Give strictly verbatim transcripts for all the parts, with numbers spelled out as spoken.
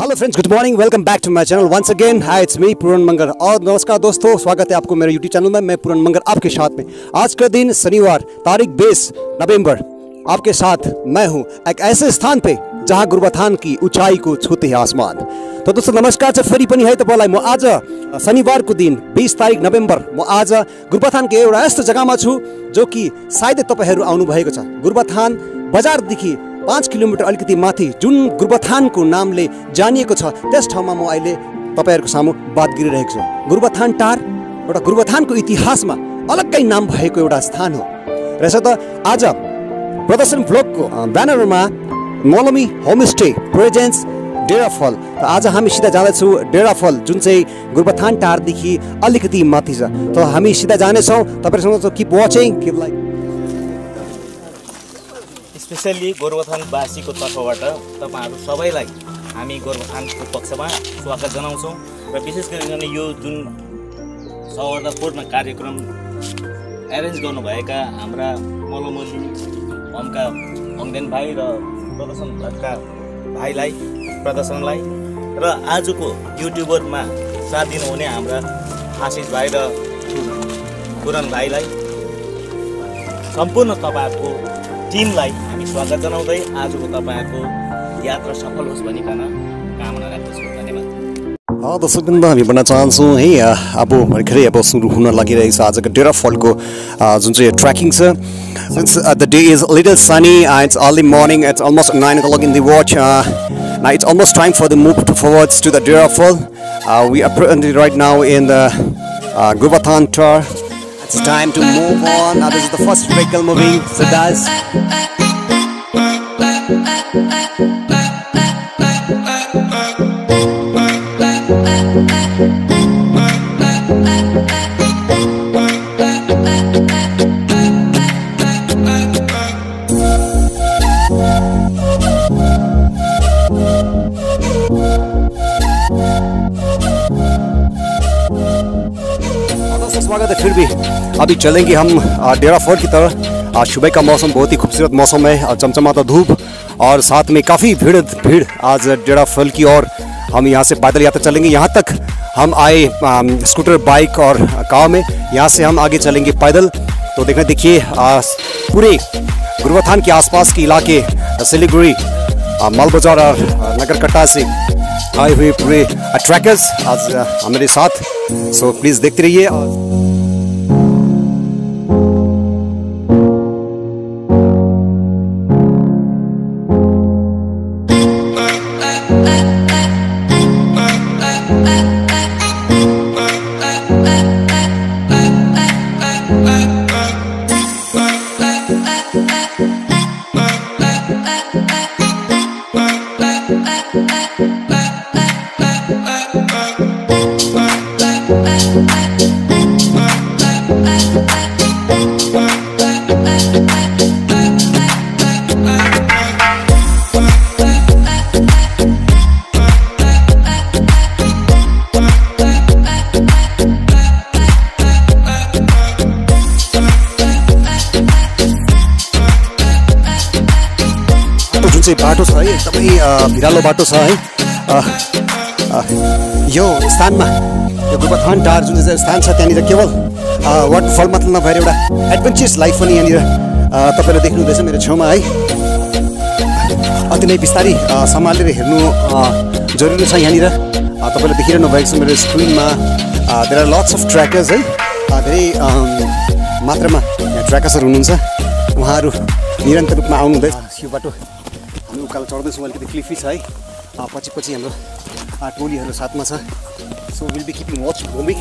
Hello friends, good morning, welcome back to my channel once again. Hi, it's me Puran Mangar. और नमस्कार दोस्तों, स्वागत है आपको मेरे यूट्यूब चैनल में। मैं पूरन मंगर आपके साथ में। आज का दिन शनिवार, तारीख बीस नवंबर, आपके साथ मैं हूं एक ऐसे स्थान पे जहां गुरबथान की ऊंचाई को छूते हैं आसमान। तो दोस्तों नमस्कार छ फेरि पनि है तपाईलाई। म आज शनिवारको दिन बीस तारिक नवंबर म आज गुरबथान के एउटा यस्तो जग्गामा छु जो कि सायदै तपाईहरु आउनु भएको छ। गुरबथान बजारदेखि पाँच किलोमिटर अलिकति माथि जुन गुरबथानको नामले जानिएको छ त्यस ठाउँमा म अहिले तपाईहरुको सामु बात गरिरहेको छु। गुरबथान टार एउटा गुरबथानको इतिहासमा अलग्गै नाम भएको एउटा स्थान हो। रहेछ त आज प्रदर्शन ब्लगको ब्यानरमा मलमी होमस्टे प्रेजेन्स डेराफल। त आज हामी सिधा जाँदैछौँ डेराफल, जुन चाहिँ गुरबथान टारदेखि अलिकति माथि छ। त हामी सिधा जानेछौँ। तपाईहरुसँग keep watching, keep like. Specially गोरुबथानवासीको तर्फबाट तपाईहरु सबैलाई हामी गोरुबथानको पक्षमा स्वागत जनाउँछौँ। र विशेष गरिकन यो जुन सौहार्दपूर्ण कार्यक्रम एरेन्ज गर्नुभएका हाम्रा मलमली हमका अङ्देन भाइ र प्रदर्शन भएका भाइलाई प्रदर्शनलाई र आजको युट्युबरमा साथ दिनुहुने हाम्रा आशिष भाइ र पुरन भाइलाई, सम्पूर्ण तपाईहरुको टिमलाई हामी स्वागत जनाउँदै आजको तपाईहरुको यात्रा सफल होस् भनिकन कामना राख्दछु। धन्यवाद। दर्शकवृन्द, हामी भन्न चाहन्छौँ है अब भर्खरै अब सुरु हुन लागिरहेको छ आजको डेराफलको जुन चाहिँ ट्रेकिङ छ। Since uh, the day is a little sunny, uh, it's early morning, it's almost nine o'clock in the watch. Uh, now it's almost time for the move to forwards to the Derafal. Uh, we are currently right now in the uh, Gurbatan Tar. It's time to move on. Now this is the first vehicle moving, so that's स्वागत है। फिर भी अभी चलेंगे हम डेराफल की तरफ। सुबह का मौसम बहुत ही खूबसूरत मौसम है और चमचमाता धूप, और साथ में काफ़ी भीड़ भीड़ आज डेराफल की ओर हम यहाँ से पैदल यात्रा चलेंगे। यहाँ तक हम आए स्कूटर, बाइक और कार में, यहाँ से हम आगे चलेंगे पैदल। तो देखने देखिए पूरे गुरबथान के आसपास के इलाके, सिलीगुड़ी, मालबजार और नगरकट्टा से आए हुए पूरे ट्रैकर्स आज हमारे साथ। सो प्लीज़ देखते रहिए। बाटो छ है, एकदमै भिरालो बाटो छ है। यो स्थानमा यो गुरबथान टार जुन चाहिँ स्थान छ त्यहाँनिर केवल वाटरफल मात्र नभएर एउटा एडभेन्चरस लाइफ पनि यहाँनिर तपाईँले देख्नु हुँदैछ मेरो छेउमा है। अति नै बिस्तारै सम्हालेर हेर्नु जरुरी छ यहाँनिर। तपाईँले देखिरहनु भएको छ मेरो स्क्रिनमा। There are lots of trackers है, धेरै मात्रामा यहाँ ट्र्याकर्सहरू हुनुहुन्छ। उहाँहरू निरन्तर रूपमा आउनुहुँदैछ। यो बाटो हामी उकालो चढ्दैछौँ, अलिकति क्लिफी छ है। पछि पछि हाम्रो टोलीहरू साथमा छ। So will be keeping watch भूमि।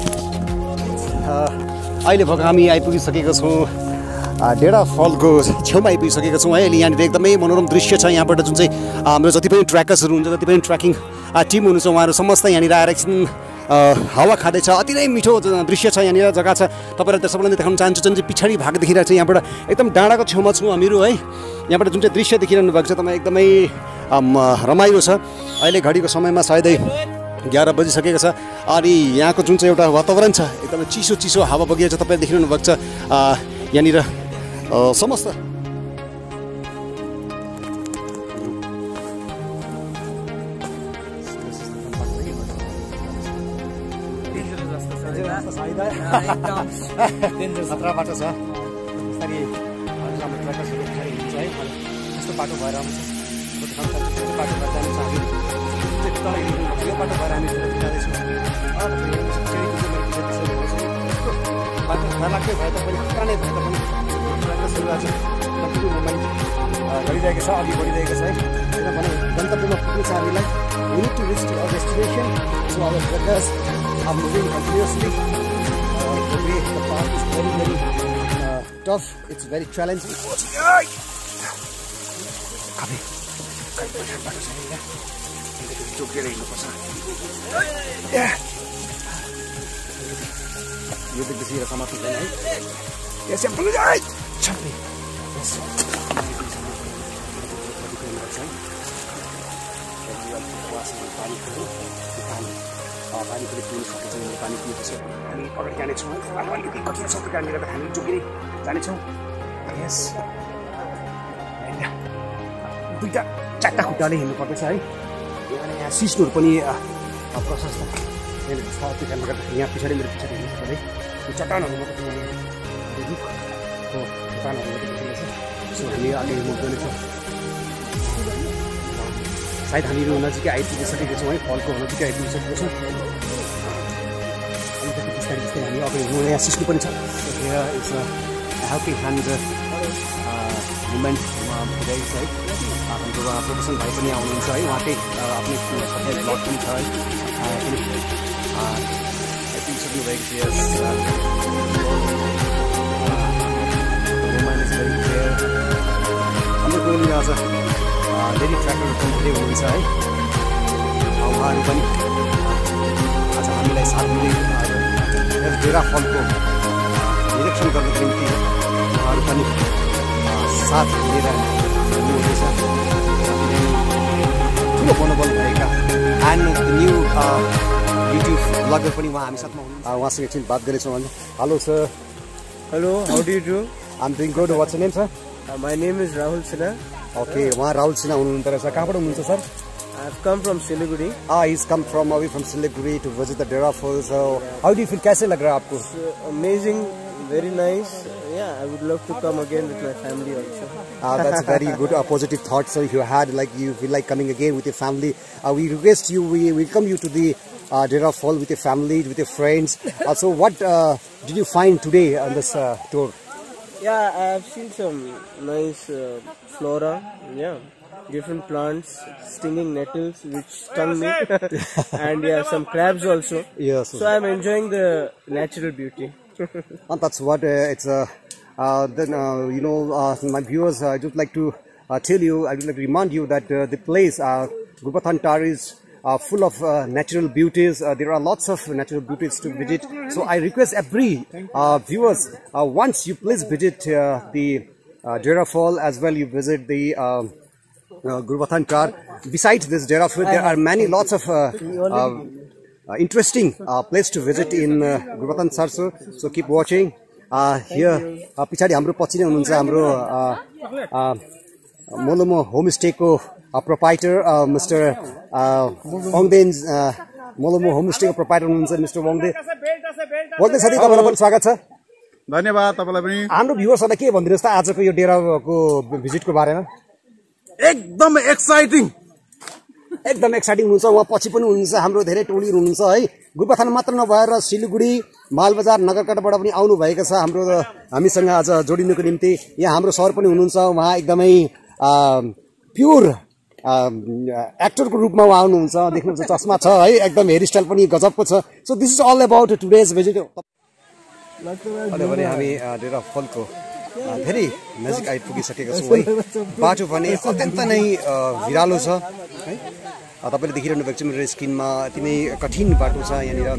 अहिले भएका हामी आइपुगिसकेका छौँ डेराफलको छेउमा आइपुगिसकेका छौँ है। अहिले यहाँनिर एकदमै मनोरम दृश्य छ। यहाँबाट जुन चाहिँ हाम्रो जति पनि ट्र्याकर्सहरू हुन्छ, जति पनि ट्र्याकिङ टिम हुनुहुन्छ, उहाँहरू समस्त यहाँनिर आएर एकछिन हावा खाँदैछ। अति नै मिठो दृश्य छ यहाँनिर, जग्गा छ। तपाईँलाई त सबैलाई देखाउन चाहन्छु। जुन चाहिँ पछाडि भाग देखिरहेको छ, यहाँबाट एकदम डाँडाको छेउमा छौँ हामीहरू है। यहाँबाट जुन चाहिँ दृश्य देखिरहनु भएको छ तपाईँ, एकदमै रमाइलो छ। अहिले घडीको समयमा सायदै ग्यारह बजिसकेको छ। अनि यहाँको जुन चाहिँ एउटा वातावरण छ, एकदमै चिसो चिसो हावा बगिरहेको छ। तपाईँले देखिरहनु भएको छ यहाँनिर समस्त डेन्जर खतरा बाटो छ बिस्तारै राम्रो ट्र्याकर्सहरू बिस्तारै हिँड्छ है त्यस्तो बाटो भएर आउँछ बाटो भएर जानु छ हामी तल यो बाटो भएर हामी जाँदैछौँ बाटो नलाग्दै भए तापनि खतरा नै भए तापनि ट्र्याकर्सहरू आज कतिको मोमेन्ट गरिरहेको छ अघि बढिरहेको छ है किनभने गन्तव्यमा पुग्नु छ हामीलाई we need to reach to our destination so our truckers are moving continuously uh, the way the path is very very uh, tough it's very challenging Kabi Kabi baru saya ya kita joget ini pasal ya ये तो किसी रकम आप नहीं ये simple guide चलिए यस पानी पानी पानी पनि पिउन सकिन्छ पानी पिएपछि हामी अगाडि जानेछौँ अलिकति कठिन छ त्यो कारणले गर्दा हामी जोगिँदै जानेछौँ यस दुईवटा चारवटा खुट्टाले हिँड्नु पर्दछ है यहाँ सिस्टोहरू पनि प्रशस्त छ त्यो कारणले गर्दा यहाँ पछाडि मेरो पछाडि हिँड्नु पर्छ है त्यो चट्टानहरू मात्रै चट्टानहरू मात्रै देखिँदैछ सो हामी अलि हिँड्नु गर्नेछौँ सायद हामीहरू नजिकै आइपुगिसकेको छौँ है फलको नजिकै आइपुगिसकेको छौँ अलिकति बिस्तारै बिस्तारै हामी अगाडि हिँड्नु यहाँ सिस्नु पनि छ इट्स हेल्पिङ ह्यान्ड मुभमेन्टमा पुऱ्याइन्छ है हाम्रो प्रोफेसन भाइ पनि आउनुहुन्छ है उहाँकै आफ्नै सबै ब्लग पनि छ है आइपुगिसक्नु भएको थियो हाम्रो कोही आज डेली ट्र्याकरहरू पनि धेरै हुनुहुन्छ है उहाँहरू पनि आज हामीलाई साथ दिँदै डेरा फलको निरीक्षण गर्नको निम्ति उहाँहरू पनि साथ लिएर हुनुहुनेछ ठुलो मनोबल भएका and the new YouTube blogger पनि उहाँ हामी साथमा हुनुहुन्छ उहाँसँग एकछिन बात गरेछौँ भने hello sir hello how do you do I am doing good what's your name sir my name is Rahul Sinha Okay, वहाँ राहुल सिन्हा हुनुहुन्छ रहेछ कहाँबाट हुनुहुन्छ sir I've come from Siliguri. Ah, he's come from away from Siliguri to visit the Dera Falls. So, how do you feel? कैसे लग रहा है आपको? Amazing, very nice. Yeah, I would love to come again with my family also. Ah, that's very good, a positive thought. So, if you had like you feel like coming again with your family, uh, we request you, we welcome you to the uh, Dera Fall with your family, with your friends. Uh, so, what uh, did you find today on this uh, tour? Yeah, I have seen some nice uh, flora. Yeah. Different plants, stinging nettles which stung me, and yeah, some crabs also. Yes. So I'm enjoying the natural beauty. And that's what uh, it's. Uh, uh, then uh, you know, uh, my viewers, uh, I just like to uh, tell you, I would like to remind you that uh, the place, uh, Gurbathan Tar, is uh, full of uh, natural beauties. Uh, there are lots of natural beauties to visit. So I request every uh, viewers, uh, once you please visit uh, the uh, Dera Fall as well. You visit the. Uh, Uh, Gurbathan Tar. Besides this Dera Fall, there are many lots of uh, uh, uh, interesting uh, place to visit in uh, Gurbathan Tar. So, so keep watching. Uh, here, uh, पिछाडी हाम्रो पछि नै हुनुहुन्छ हाम्रो Molomo homestay को proprietor mister Wangden Molomo homestay को proprietor हुनुहुन्छ mister Wangde Wangde साथी तपाईलाई पनि स्वागत छ धन्यवाद तपाईलाई पनि हाम्रो भ्युअर्सहरुलाई के भनिदिनुस् त आजको यो डेराको भिजिटको बारेमा एकदम एक्साइटिङ एकदम एक्साइटिङ हुन्छ उहाँ पछि पनि हुनुहुन्छ हाम्रो धेरै टोलीहरु हुनुहुन्छ है गुरबथान मात्र नभएर सिलिगुडी मालबजार नगरकटाबाट पनि आउनु भएको छ हाम्रो हामीसँग आज जोडिनुको निम्ति यहाँ हाम्रो सर पनि हुनुहुन्छ उहाँ एकदमै प्योर एक्टरको रूपमा उहाँ आउनुहुन्छ देख्नुहुन्छ चस्मा छ है एकदम हेयर स्टाइल पनि गजबको छ so this is all about today's visit अहिले भने हामी डेरा फलको धेरै नजिक आइपुगिसकेका छौँ है बाटो भने अत्यन्त नै भिरालो छ है तपाईले देखिरहनु भएको छ मेरो स्क्रिनमा अति नै कठिन बाटो छ यहाँनिर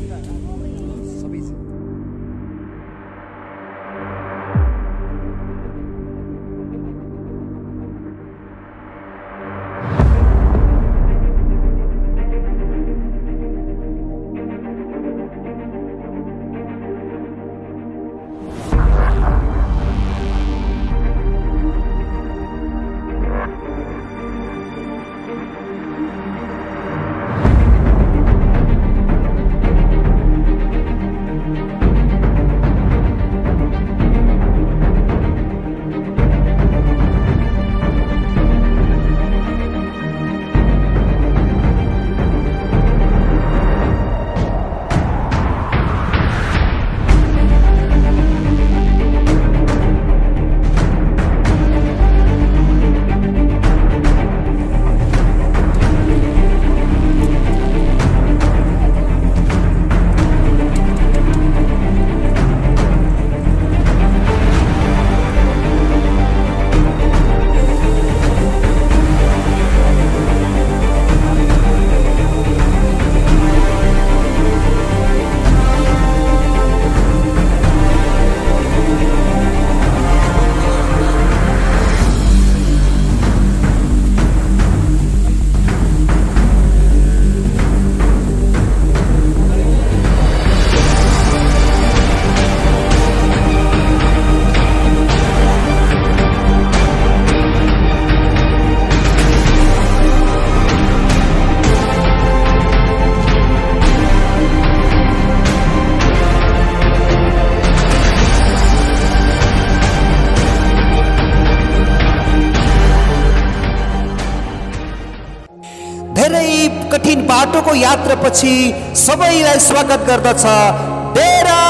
धेरै कठिन बाटोको यात्रापछि सबैलाई स्वागत गर्दछ डेरा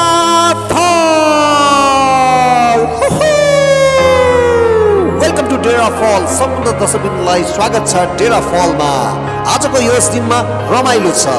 फल। वेलकम टु डेरा फल। सम्पूर्ण दर्शकबिन्दुलाई स्वागत छ डेरा फलमा। आजको यस दिनमा रमाइलो छ।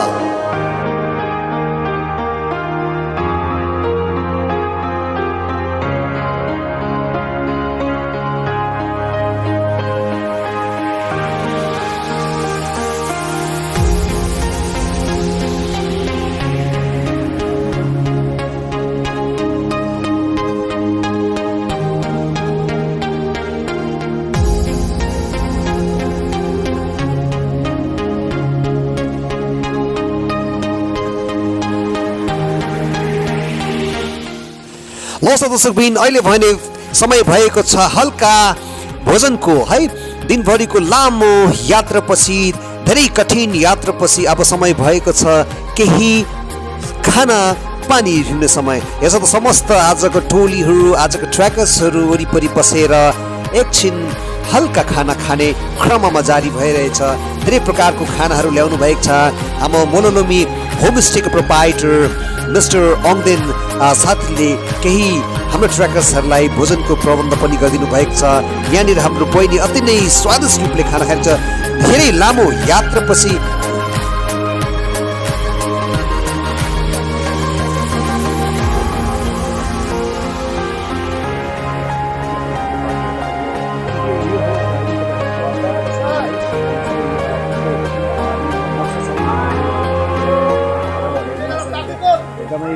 नमस्ते दर्शकबिन, अहिले भने समय भएको छ हल्का भोजनको है। दिनभरिको लामो यात्रापछि, धेरै कठिन यात्रापछि अब समय भएको छ केही खाना पानी पिउने समय। यसो त समस्त आजको टोलीहरू, आजको ट्र्याकर्सहरू वरिपरि बसेर एकछिन हल्का खाना खाने क्रममा जारी भइरहेछ। धेरै प्रकारको खानाहरू ल्याउनु भएको छ। हाम्रो मोनोनोमी होमस्टेको प्रोपाइटर मिस्टर अङदेन साथीले केही हाम्रो ट्र्याकर्सहरूलाई भोजनको प्रबन्ध पनि गरिदिनु भएको छ। यहाँनिर हाम्रो बहिनी अति नै स्वादिष्ट रूपले खाना खान्छ। धेरै लामो यात्रापछि एकदमै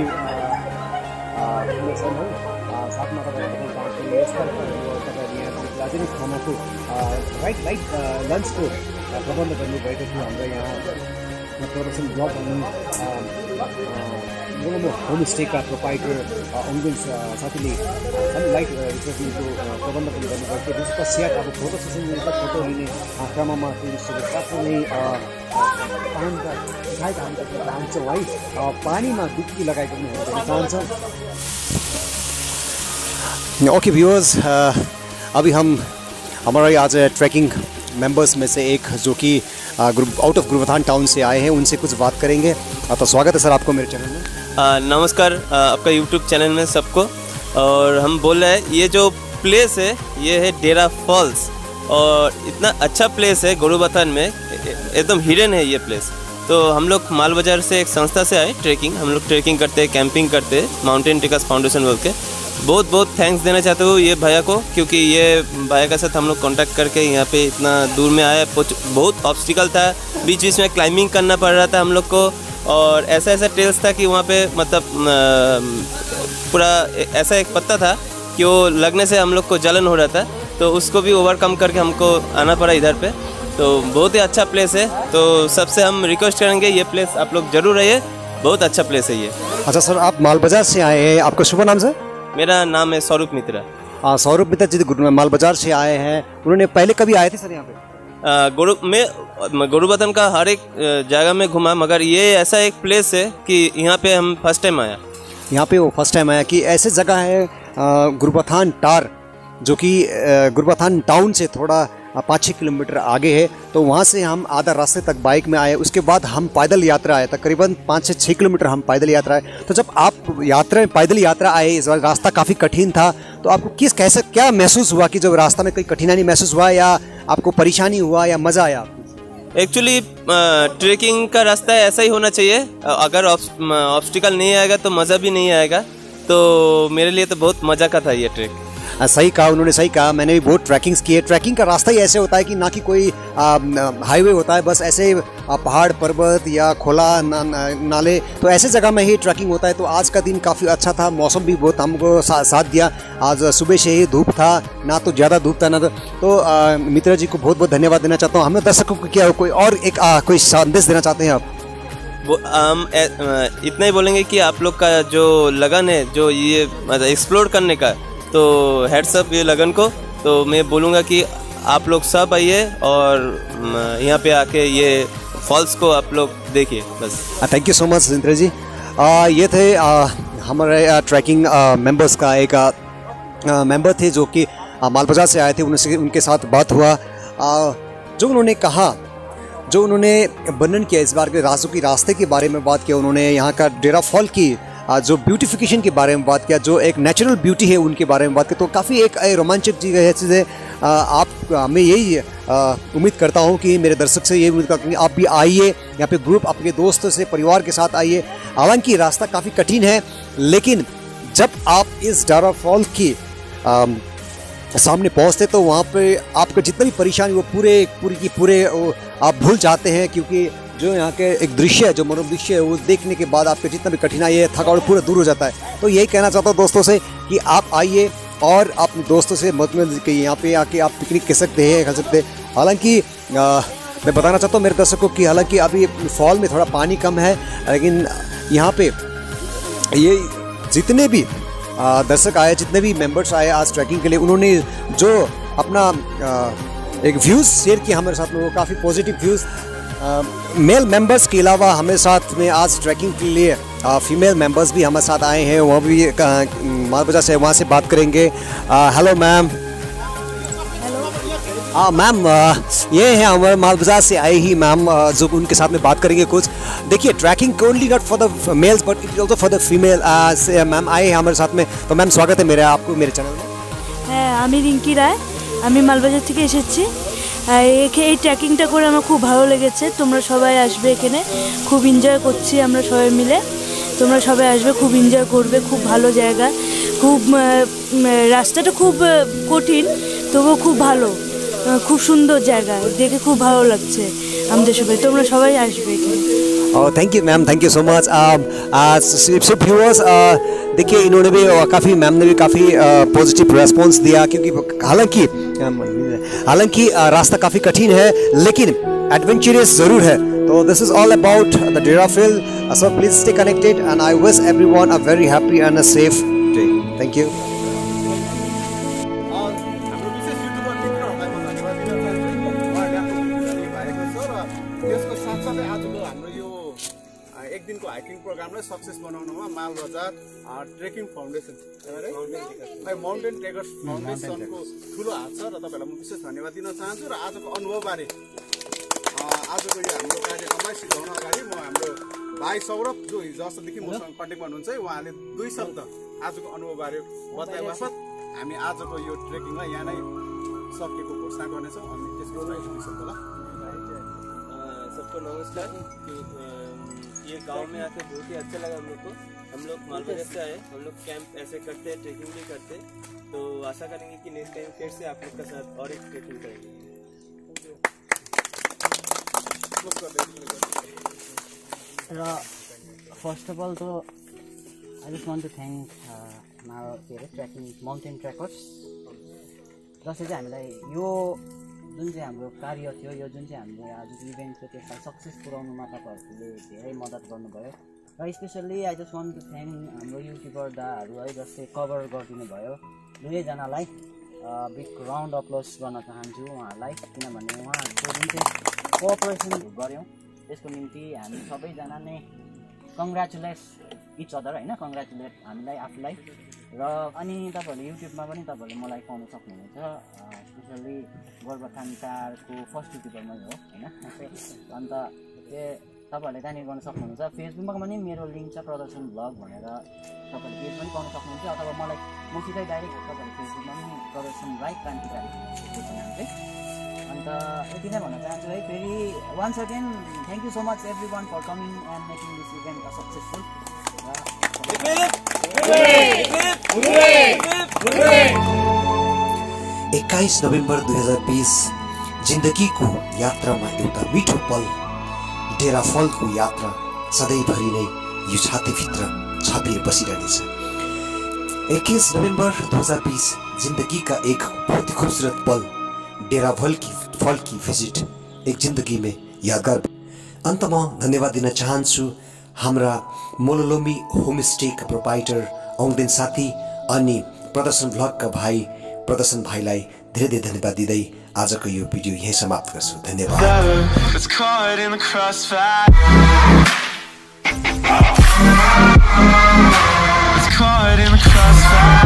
साथमा तपाईँहरू अझै नै खानाको राइट राइट लन्चको प्रबन्ध गर्नुभएको थियो। हाम्रो यहाँ प्रदर्शन ब्लग अनि मोनोमो होमस्टेका प्रोपाइटर अङ्गुन साथीले लाइट रिसर्चिङको प्रबन्ध पनि गर्नुभएको थियो। त्यस पश्चात अब फोटो सेसन फोटो लिने क्रममा टुरिस्टहरू साथै नै पानीका सायद हामी चाहन्छौँ है पानीमा डुब्की लगाएको पनि हेर्न चाहन्छौँ। ओके व्यूअर्स, अभी हम हमारे आज ट्रैकिंग मेंबर्स में से एक जो कि आउट ऑफ गुरुबथान टाउन से आए हैं, उनसे कुछ बात करेंगे। तो स्वागत है सर आपको मेरे चैनल में। आ, नमस्कार आ, आपका यूट्यूब चैनल में सबको। और हम बोल रहे हैं ये जो प्लेस है ये है डेरा फॉल्स, और इतना अच्छा प्लेस है गुरुबथान में, एकदम हिडन है ये प्लेस। तो हम लोग माल बाजार से एक संस्था से आए ट्रैकिंग, हम लोग ट्रैकिंग करते हैं, कैंपिंग करते हैं, माउंटेन ट्रेकर्स फाउंडेशन बोल के। बहुत बहुत थैंक्स देना चाहते हो ये भैया को, क्योंकि ये भैया के साथ हम लोग कांटेक्ट करके यहाँ पे इतना दूर में आए। बहुत ऑब्स्टिकल था, बीच बीच में क्लाइंबिंग करना पड़ रहा था हम लोग को, और ऐसा ऐसा टेल्स था कि वहाँ पे मतलब पूरा ऐसा एक पत्ता था कि वो लगने से हम लोग को जलन हो रहा था, तो उसको भी ओवरकम करके हमको आना पड़ा इधर पे। तो बहुत ही अच्छा प्लेस है। तो सबसे हम रिक्वेस्ट करेंगे ये प्लेस आप लोग जरूर रहिए, बहुत अच्छा प्लेस है ये। अच्छा सर, आप माल बाजार से आए हैं, आपका शुभ नाम सर? मेरा नाम है स्वरूप मित्रा। हाँ, स्वरूप मित्रा जी माल बाजार से आए हैं। उन्होंने पहले कभी आए थे सर यहाँ पे? गुरु में गुरुबथान का हर एक जगह में घुमा, मगर ये ऐसा एक प्लेस है कि यहाँ पे हम फर्स्ट टाइम आया। यहाँ पे वो फर्स्ट टाइम आया कि ऐसे जगह है गुरुबथान टार, जो कि गुरुबथान टाउन से थोड़ा पाँच छः किलोमीटर आगे है। तो वहाँ से हम आधा रास्ते तक बाइक में आए, उसके बाद हम पैदल यात्रा आए, तकरीबन पाँच से छः किलोमीटर हम पैदल यात्रा आए। तो जब आप यात्रा पैदल यात्रा आए, इस बार रास्ता काफ़ी कठिन था, तो आपको किस कैसे क्या महसूस हुआ कि जब रास्ता में कोई कठिनाई महसूस हुआ, या आपको परेशानी हुआ, या मज़ा आया? एक्चुअली ट्रेकिंग का रास्ता ऐसा ही होना चाहिए। अगर ऑब्स्टिकल नहीं आएगा तो मज़ा भी नहीं आएगा। तो मेरे लिए तो बहुत मज़ा का था ये ट्रेक। सही कहा उन्होंने, सही कहा। मैंने भी बहुत ट्रैकिंग्स की है। ट्रैकिंग का रास्ता ही ऐसे होता है कि ना कि कोई हाईवे होता है, बस ऐसे आ, पहाड़ पर्वत या खुला ना, ना, नाले, तो ऐसे जगह में ही ट्रैकिंग होता है। तो आज का दिन काफ़ी अच्छा था, मौसम भी बहुत हमको सा, साथ दिया। आज सुबह से ही धूप था, ना तो ज़्यादा धूप था ना तो, तो आ, मित्रा जी को बहुत बहुत धन्यवाद देना चाहता हूँ। हमें दर्शकों को क्या कोई और एक आ, कोई संदेश देना चाहते हैं आप? वो हम इतना ही बोलेंगे कि आप लोग का जो लगन है, जो ये एक्सप्लोर करने का, तो हेड्स अप ये लगन को। तो मैं बोलूँगा कि आप लोग सब आइए और यहाँ पे आके ये फॉल्स को आप लोग देखिए बस। Thank you so much Jindra ji. आ, ये थे आ, हमारे ट्रैकिंग मेंबर्स का एक मेंबर थे जो कि माल बाजार से आए थे। उनसे उनके साथ बात हुआ, आ, जो उन्होंने कहा जो उन्होंने वर्णन किया इस बार के रास्तों की रास्ते के बारे में बात किया, उन्होंने यहाँ का डेरा फॉल की जो ब्यूटिफिकेशन के बारे में बात किया, जो एक नेचुरल ब्यूटी है उनके बारे में बात किया, तो काफ़ी एक रोमांचक चीज़ है चीज़ें। आप मैं यही उम्मीद करता हूँ कि मेरे दर्शक से यही उम्मीद करता हूँ कि आप भी आइए यहाँ पे, ग्रुप अपने दोस्तों से परिवार के साथ आइए। हालांकि रास्ता काफ़ी कठिन है, लेकिन जब आप इस डेरा फॉल की आ, सामने पहुँचते तो वहाँ पे आपका जितना भी परेशानी वो पूरे पूरी की पूरे आप भूल जाते हैं, क्योंकि जो यहाँ के एक दृश्य है, जो मनोरम दृश्य है, वो देखने के बाद आपके जितना भी कठिनाई है, थकावट पूरा दूर हो जाता है। तो यही कहना चाहता हूँ दोस्तों से कि आप आइए और अपने दोस्तों से मतलब कि यहाँ पे आके आप पिकनिक कर सकते हैं, खा सकते हैं। हालांकि मैं बताना चाहता हूँ मेरे दर्शकों की, हालांकि अभी फॉल में थोड़ा पानी कम है, लेकिन यहाँ पे ये जितने भी दर्शक आए, जितने भी मेंबर्स आए आज ट्रैकिंग के लिए, उन्होंने जो अपना एक व्यूज़ शेयर किया हमारे साथ में, वो काफ़ी पॉजिटिव व्यूज़। मेल मेंबर्स के अलावा हमें साथ में आज ट्रैकिंग के लिए फीमेल मेंबर्स भी हमारे साथ आए हैं, वहाँ भी मालबजा से वहाँ से बात करेंगे। Hello ma'am. हाँ मैम, ये है हमारे मालबजा से आए ही मैम, जो उनके साथ में बात करेंगे कुछ। देखिए trekking only not for the males but it is also for the female. Ma'am आए हैं हमारे साथ में, तो मैम स्वागत है मेरे आपको मेरे चैनल में। হ্যাঁ, আমি রিঙ্কি রায়, আমি মালবাজার থেকে এসেছি। এই ট্রেকিংটা করে আমার খুব ভালো লেগেছে। তোমরা সবাই আসবে, এখানে খুব এনজয় করছি আমরা সবাই মিলে। তোমরা সবাই আসবে, খুব এনজয় করবে, খুব ভালো জায়গা, খুব রাস্তাটা খুব কঠিন তবুও খুব ভালো, খুব সুন্দর জায়গা, দেখে খুব ভালো লাগছে আমাদের সবাই। তোমরা সবাই আসবে এখানে। और thank you ma'am, thank you so much. सिर्फ व्यूअर्स, देखिए इन्होंने भी काफ़ी, मैम ने भी काफ़ी पॉजिटिव रेस्पॉन्स दिया, क्योंकि हालांकि हालांकि रास्ता काफ़ी कठिन है लेकिन एडवेंचरस ज़रूर है। तो this is all about the Dera fall, so please stay connected and I wish everyone a very happy and a safe day. Thank you. एक दिनको हाइकिङ प्रोग्रामलाई सक्सेस बनाउनुमा Malbazar trekking foundation mountain trekkers फाउन्डेसनको ठुलो हात छ, र तपाईँहरूलाई म विशेष धन्यवाद दिन चाहन्छु। र आजको अनुभवबारे आजको यो हाम्रो कार्यक्रमलाई सिधाउन अगाडि म हाम्रो भाइ सौरभ, जो हिजो अस्तिदेखि मसँग कन्ट्याक्टमा हुनुहुन्छ, उहाँले दुई शब्द आजको अनुभवबारे बताए बापत हामी आजको यो ट्रेकिङलाई यहाँ नै सकेको घोषणा गर्नेछौँ। अनि त्यसको दुई शब्द ल। सबको नमस्कार। ये गांव में आके बहुत ही अच्छा लगा हम लोग को। हम लोग मालबजा से आए, हम लोग कैंप ऐसे करते हैं, ट्रेकिंग भी करते, तो आशा करेंगे कि नेक्स्ट टाइम फिर से आप लोग के साथ और एक ट्रेकिंग करेंगे। फर्स्ट अफ ऑल तो I just want to thank माउ के अरे ट्रेकिङ माउन्टेन ट्रेकर्स, जसले चाहिँ हामीलाई यो जुन चाहिँ हाम्रो कार्य थियो, यो जुन चाहिँ हामीले आजको इभेन्ट थियो त्यसलाई सक्सेस पुऱ्याउनुमा तपाईँहरूले धेरै मद्दत गर्नुभयो। र specially I just want to thank हाम्रो युट्युबर दाहरू है, जसले कभर गरिदिनु भयो। दुवैजनालाई बिग राउन्ड अप्लोज गर्न चाहन्छु उहाँहरूलाई, किनभने उहाँहरूको जुन चाहिँ कोअपरेसन गऱ्यौँ त्यसको निम्ति हामी सबैजना नै कङ्ग्रेचुलेट इच अदर होइन, कङ्ग्रेचुलेट हामीलाई आफूलाई। र अनि तपाईँहरूले युट्युबमा पनि तपाईँहरूले मलाई पाउन सक्नुहुनेछ, स्पेसल्ली गोरुबथान चारको फर्स्ट युट्युबर मै हो होइन। अन्त त्यो तपाईँहरूले त्यहाँनिर गर्न सक्नुहुन्छ। फेसबुकमा पनि मेरो लिङ्क छ प्रदर्शन ब्लग भनेर, तपाईँहरूले पेज पनि पाउन सक्नुहुन्छ, अथवा मलाई मसितै डाइरेक्ट तपाईँहरूले फेसबुकमा पनि प्रदर्शन राई क्रान्तिकारी त्यसको नाम चाहिँ। अन्त यति नै भन्न चाहन्छु है। फेरि once again thank you so much everyone for coming and making this event a successful. एक्काइस नोभेम्बर दुई हजार बिस जिन्दगीको यात्रामा एउटा मिठो पल, डेरा फलको यात्रा सधैँभरि नै यो छातीभित्र छापिएर बसिरहनेछ। एक्काइस नोभेम्बर दुई हजार बिस जिन्दगीका एक बहुत ही खूबसूरत पल, डेरा फल की फल की भिजिट एक जिन्दगी में यादगार। अन्तमा धन्यवाद दिन चाहन्छु हाम्रा मोलोलोमी होमस्टेका प्रोपाइटर औङदेन साथी अनि प्रदर्शन ब्लगका भाइ प्रदर्शन भाइलाई धेरै धेरै धन्यवाद दिँदै आजको यो भिडियो यही समाप्त गर्छु। धन्यवाद।